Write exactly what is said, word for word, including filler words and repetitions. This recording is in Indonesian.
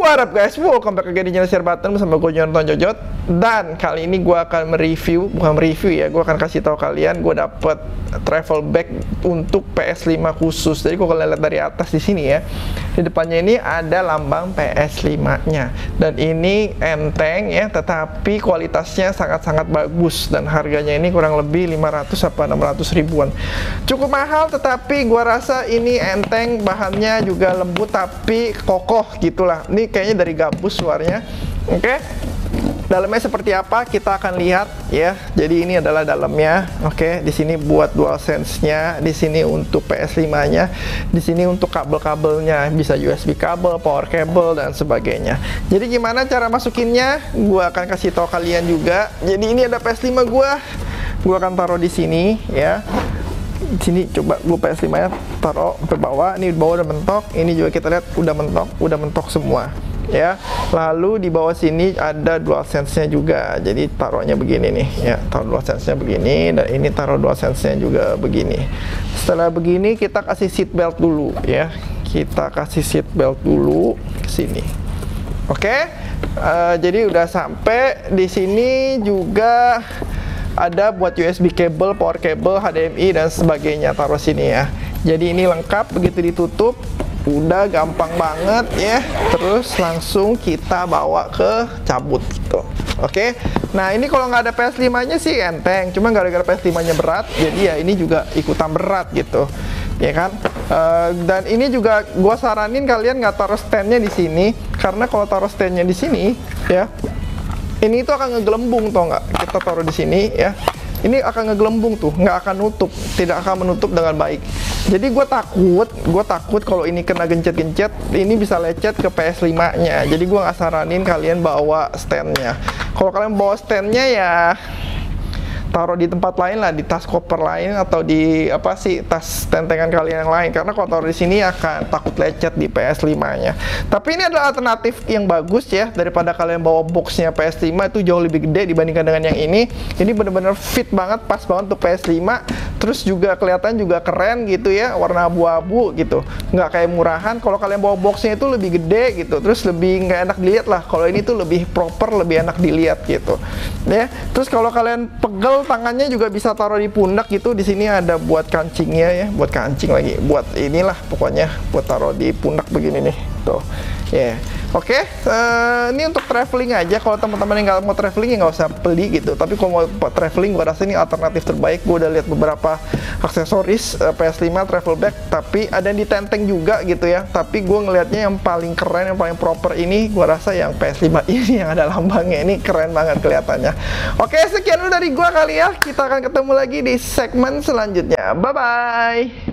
What up guys, welcome back again di channel Share Button bersama gue Jonathan Jojot. Dan kali ini gue akan mereview, bukan mereview ya, gue akan kasih tahu kalian gue dapet travel bag untuk P S lima khusus. Jadi kalau kalian lihat dari atas di sini ya, di depannya ini ada lambang P S lima nya. Dan ini enteng ya, tetapi kualitasnya sangat-sangat bagus. Dan harganya ini kurang lebih lima ratus apa enam ratus ribuan. Cukup mahal, tetapi gue rasa ini enteng, bahannya juga lembut tapi kokoh gitulah. Ini kayaknya dari gabus luarnya. Oke, okay? Dalamnya seperti apa kita akan lihat ya. Jadi ini adalah dalamnya. Oke, okay? Di sini buat DualSense-nya, di sini untuk P S lima nya, di sini untuk kabel-kabelnya, bisa U S B kabel, power cable dan sebagainya. Jadi gimana cara masukinnya? Gua akan kasih tahu kalian juga. Jadi ini ada P S lima gua. Gua akan taruh di sini ya. Di sini coba gue P S lima nya taruh ke bawah. Ini di bawah udah mentok, ini juga kita lihat udah mentok, udah mentok semua ya. Lalu di bawah sini ada DualSense-nya juga. Jadi taruhnya begini nih ya, taruh DualSense-nya begini, dan ini taruh DualSense-nya juga begini. Setelah begini kita kasih seat belt dulu ya. Kita kasih seat belt dulu ke sini. Oke. Okay? Uh, jadi udah sampai di sini juga ada buat U S B cable, power cable, H D M I dan sebagainya, taruh sini ya. Jadi ini lengkap, begitu ditutup udah gampang banget ya. Terus langsung kita bawa ke cabut gitu. Oke. Nah, ini kalau nggak ada P S lima nya sih enteng, cuma gara-gara P S lima nya berat, jadi ya ini juga ikutan berat gitu. Ya kan? Uh, dan ini juga gua saranin kalian nggak taruh standnya di sini, karena kalau taruh standnya di sini ya, ini tuh akan ngegelembung, tau nggak? Kita taruh di sini ya. Ini akan ngegelembung tuh, nggak akan nutup, tidak akan menutup dengan baik. Jadi gue takut, gue takut kalau ini kena gencet-gencet, ini bisa lecet ke P S lima nya. Jadi gue nggak saranin kalian bawa standnya. Kalau kalian bawa standnya ya taruh di tempat lain lah, di tas koper lain atau di apa sih, tas tentengan kalian yang lain, karena kalau taruh di sini akan takut lecet di P S lima nya. Tapi ini adalah alternatif yang bagus ya, daripada kalian bawa boxnya P S lima, itu jauh lebih gede dibandingkan dengan yang ini. Ini bener-bener fit banget, pas banget untuk P S lima. Terus juga kelihatan juga keren gitu ya, warna abu-abu gitu, nggak kayak murahan. Kalau kalian bawa boxnya itu lebih gede gitu, terus lebih nggak enak dilihat lah. Kalau ini tuh lebih proper, lebih enak dilihat gitu ya. Terus kalau kalian pegel tangannya juga bisa taruh di pundak gitu. Di sini ada buat kancingnya ya, buat kancing lagi, buat inilah pokoknya, buat taruh di pundak begini nih tuh ya. Yeah. Oke, okay, uh, ini untuk traveling aja. Kalau teman-teman yang nggak mau traveling ya nggak usah beli gitu. Tapi kalau mau traveling, gue rasa ini alternatif terbaik. Gue udah lihat beberapa aksesoris uh, P S lima travel bag, tapi ada yang ditenteng juga gitu ya. Tapi gue ngelihatnya yang paling keren, yang paling proper ini, gue rasa yang P S lima ini yang ada lambangnya ini keren banget kelihatannya. Oke, okay, sekian dulu dari gue kali ya. Kita akan ketemu lagi di segmen selanjutnya. Bye bye.